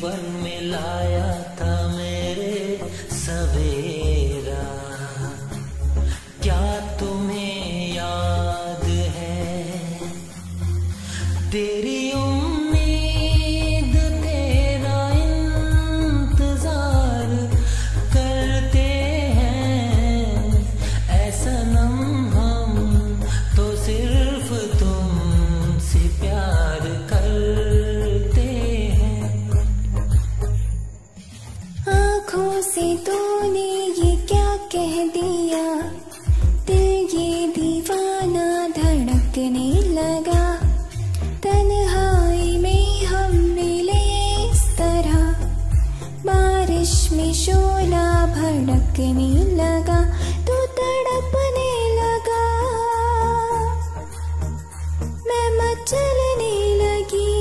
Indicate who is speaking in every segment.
Speaker 1: जीवन में लाया था मेरे सवेरा। क्या तुम्हें याद है तेरी उम्मीद तेरा इंतजार करते हैं ऐसा नम हम तो सिर्फ तुमसे प्यार करते हैं।
Speaker 2: आँखों से तूने ये क्या कह दिया, दिल ये दीवाना धड़कने लगा। तन्हाई में हम मिले इस तरह, बारिश में शोला भड़कने लगा। तू तड़पने लगा, मैं मचलने लगी।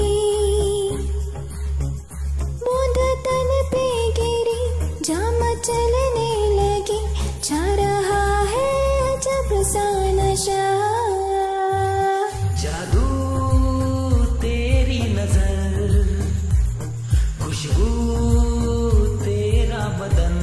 Speaker 2: बूंद तन पे गिरी, जा मचलने लगी। छा रहा है जब सा नशा,
Speaker 1: जादू तेरी नजर, खुशबू तेरा बदन।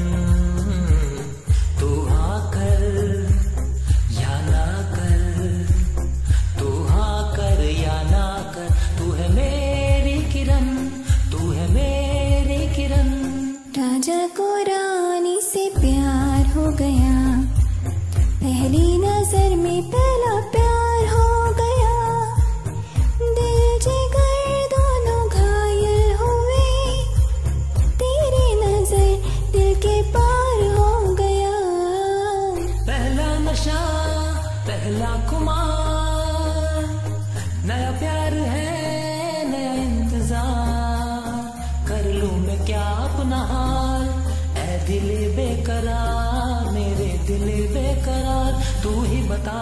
Speaker 1: तू हाँ कर या ना कर, तू हाँ कर या ना कर। तू है मेरी किरण, तू है मेरी किरण।
Speaker 2: राजा को रानी से प्यार हो गया, पहली नजर में पहला प्यार हो गया। दिल जिगर दोनों घायल हुए, तेरी नजर दिल के पार हो गया।
Speaker 1: पहला नशा पहला खुमार, नया प्यार है नया इंतजार। कर लूं मैं क्या अपना हाल, ऐ दिल बेकरार मेरे दिल बेकरार। तू ही बता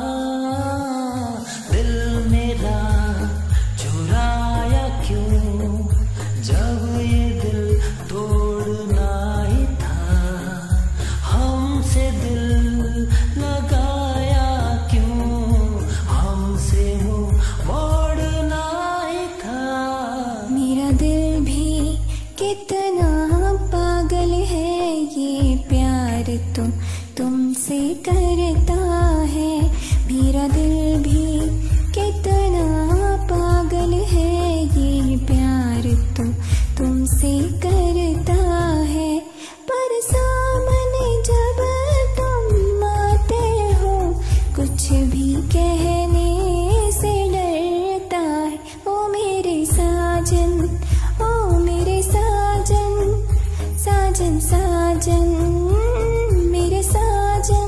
Speaker 1: दिल मेरा चुराया क्यों, जब ये दिल तोड़ना ही था। हमसे दिल लगाया क्यों, हमसे मुंह मोड़ना ही था।
Speaker 2: मेरा दिल भी कितना पागल है, ये प्यार तो तुमसे करता है। मेरा दिल भी कितना पागल है, ये प्यार तो तुमसे करता है। पर सामने जब तुम आते हो, कुछ भी कहने से डरता है। ओ मेरे साजन, ओ मेरे साजन, साजन साजन मेरे साजन।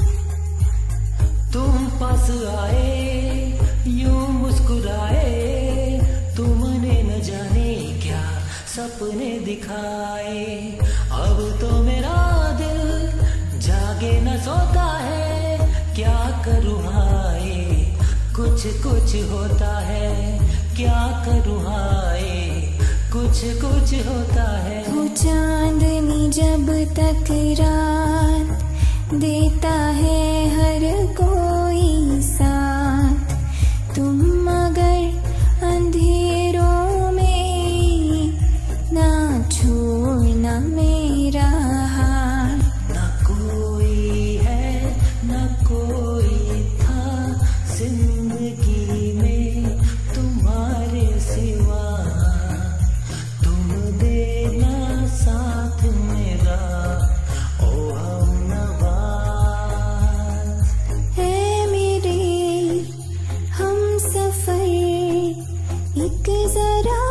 Speaker 1: तुम पास आए यूं मुस्कुराए, तुमने न जाने क्या सपने दिखाए। अब तो मेरा दिल जागे न सोता है, क्या करूँ हाय कुछ कुछ होता है। क्या करूँ हाय कुछ कुछ होता है।
Speaker 2: वो चांदनी जब तक रात देता है हर कोई साथ, तुम मगर अंधेरों में ना छोड़ना मेरा हाथ।
Speaker 1: न कोई है न कोई था जिंदगी में तुम्हारे सिवा। तुम देना साथ मेरा ओ हमनवाज।
Speaker 2: है मेरे हम सफर एक जरा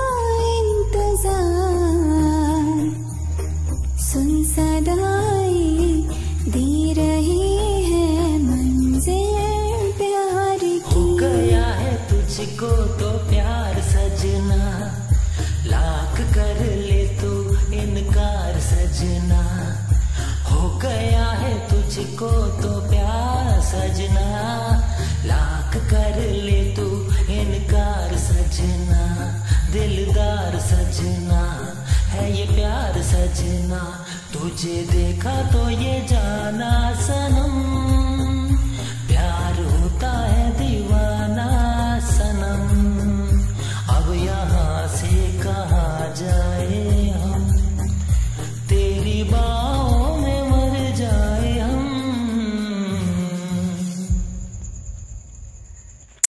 Speaker 2: इंतजार, सुन सदाएं दे रही है मंजिल प्यार की।
Speaker 1: हो गया है तुझको तो प्यार सजना, लाख कर ले तू इनकार सजना। हो गया है तुझको तो प्यार सजना, लाख कर ले तू इनकार सजना। दिलदार सजना है ये प्यार सजना, तुझे देखा तो ये जाना सनम। प्यार होता है दीवाना सनम, अब यहाँ से कहाँ जाए।